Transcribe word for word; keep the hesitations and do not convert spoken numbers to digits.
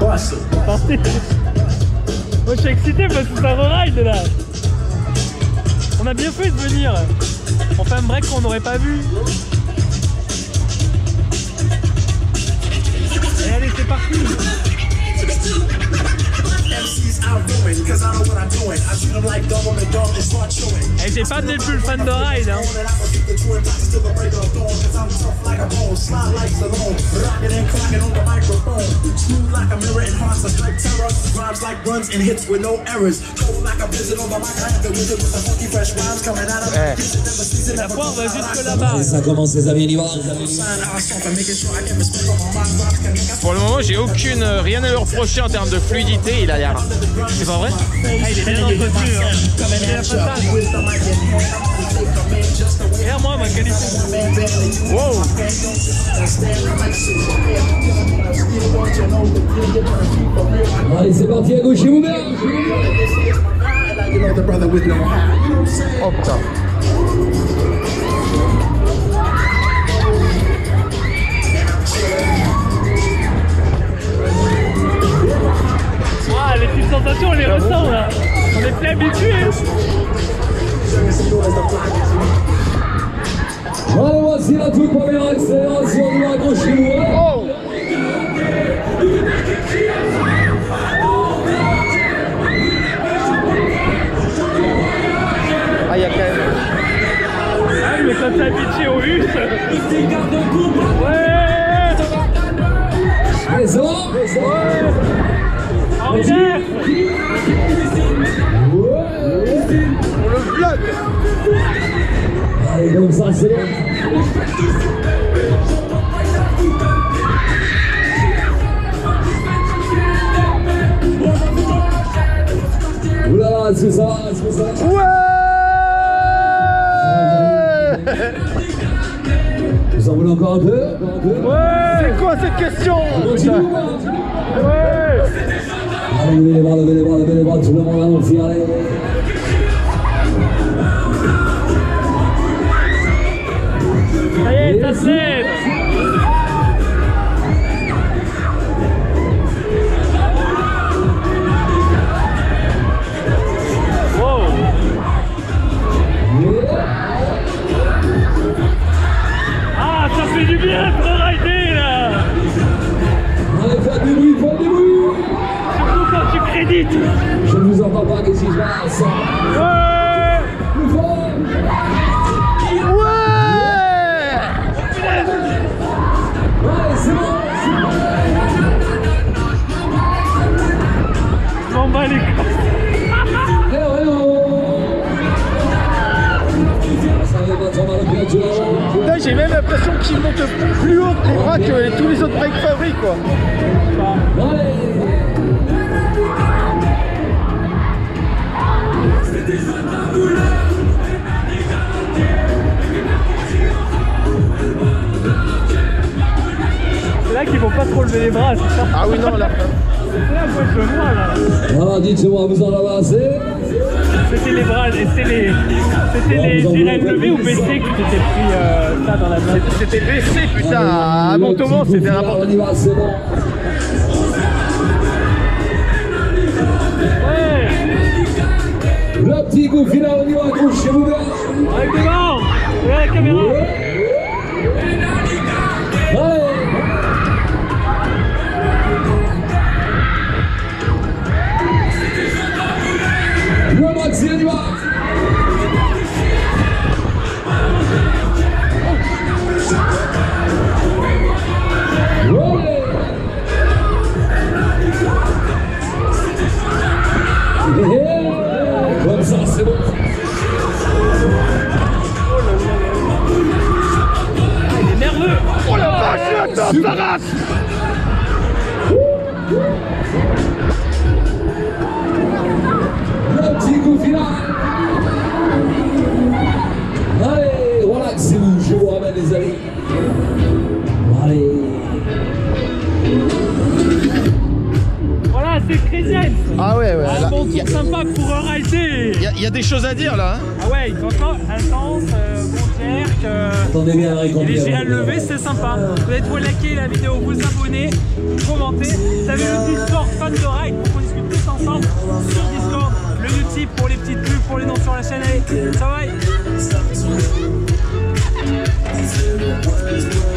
Parti. Moi je suis excité parce que c'est un ride là. On a bien fait de venir. On fait un break qu'on n'aurait pas vu. Et allez, c'est parti. Et j'ai pas été le plus fan de ride hein. Eh. La poire va jusque là-bas. Et ça commence les amis, on y va. Pour le moment j'ai aucune rien à lui reprocher en termes de fluidité, il a l'air. C'est pas vrai? Ah, il est bien entretenu hein. Il est la façade. Regarde moi ma qualité. Wow. Allez c'est parti à gauche et ouvert. Oh putain. Ah, les petites sensations on les ressent là. On est plus habitués. Allez, voici la toute première accélération de la gauche et ouvert. Oh. Ah, il y a quand même. Ah, mais quand t'es habitué au bus. Ouais. Allez, c'est bon. Ouais. En vert. Pour le vlog. Allez, comme ça, c'est bon. Oula, est-ce que ça va? Est-ce que ça va? Ouais. Vous en voulez encore un peu? Ouais. C'est quoi cette question? Ouais. Allez, levez les bras, levez les bras, levez les bras, tout le monde allons-y, allez. Ça y est, ça se lève. Wow. Ah, ça fait du bien de rider là. Allez, faites du bruit, faites du bruit. Surtout quand tu crédites. Je ne vous entends pas, qu'est-ce qui se passe? Ouais. Plus fort. Ouais. Allez, c'est bon. Je m'en bats les couilles. Hello, hello. Ça va pas trop mal au pied, tu vois. Putain, j'ai même l'impression qu'il monte plus haut que les bras que tous les autres bikes favoris quoi. Allez. C'est là qu'ils vont pas trop lever les bras, c'est ça? Ah oui non là. C'est là moi je le vois là. Ah, dites-moi, vous en avez assez? C'était les bras, c'était les. C'était les sirènes levées ou baissées que tu t'étais pris euh, ça dans la main. C'était baissé putain à Montauban, c'était n'importe On y va, c'est bon. Ouais. Le petit coup final, on y va, gauche et ouvert. Avec devant. Regarde la caméra. Allez. Le maxi, on y va. Ouais. parisienne. Ah ouais, ouais. Un là, bon y a- tour sympa pour rider. Il y, a- il y a des choses à dire là. Hein. Ah ouais, franchement, intense, euh, bon jerk, euh, Attendez bien la il est récompense. génial levé, c'est sympa. Vous allez pouvoir liker la vidéo, vous abonner, commenter. Vous avez le Discord fan de ride pour qu'on discute tous ensemble sur Discord. Le Utip pour les petites pubs, pour les noms sur la chaîne. Allez, ça va.